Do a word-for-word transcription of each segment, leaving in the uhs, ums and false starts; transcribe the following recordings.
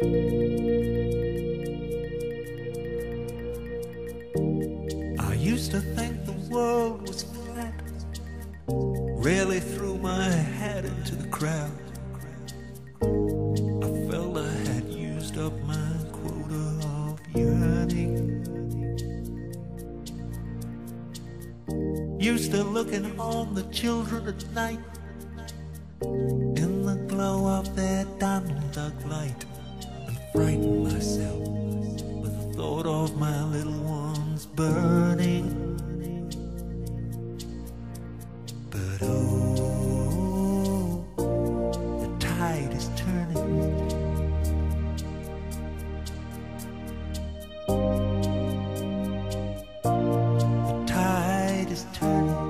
I used to think the world was flat, rarely threw my hat into the crowd. I felt I had used up my quota of yearning. Used to looking on the children at night in the glow of their Donald Duck light, and frighten myself with the thought of my little ones burning. But oh, the tide is turning. The tide is turning.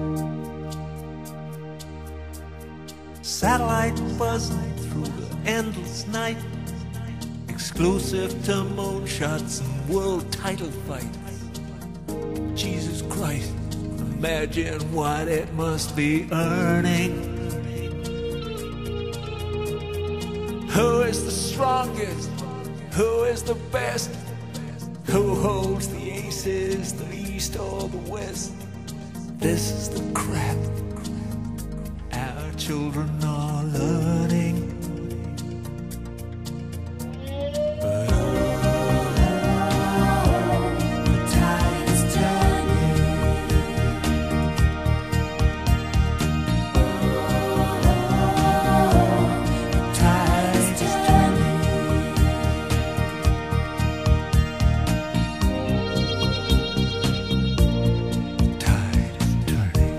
Satellite buzzing through the endless night, exclusive to moonshots and world title fights. Jesus Christ, imagine what it must be earning. Who is the strongest? Who is the best? Who holds the aces, the east or the west? This is the crap our children are learning. But oh, the tide is turning. Oh, the tide is turning. The tide is turning.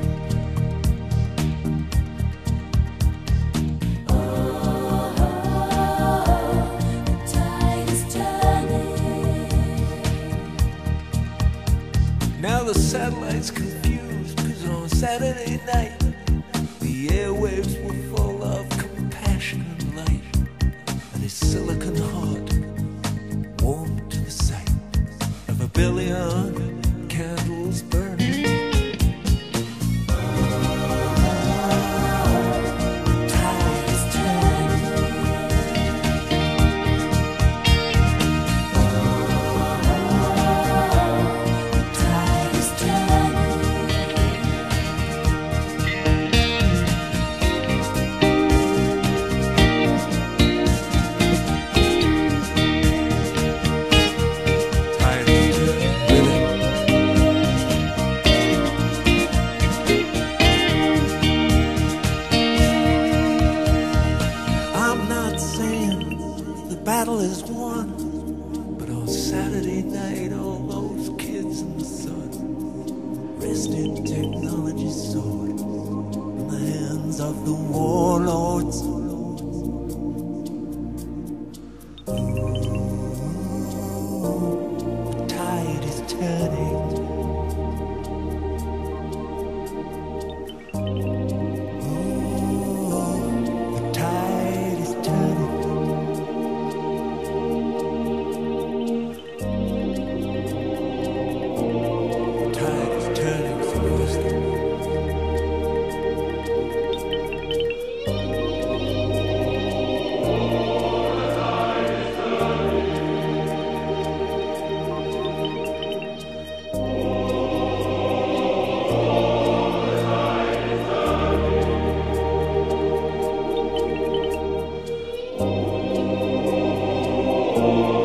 Now the satellite's confused, cause on Saturday night the airwaves were full of compassion and light, and his silicon heart warmed to the sight of a billion candles burning. The tide is turning. The battle is won, but on Saturday night all those kids in the sun rested technology's sword in the hands of the warlords. Ooh, the tide is turning. Ooh, the tide is turning. Oh,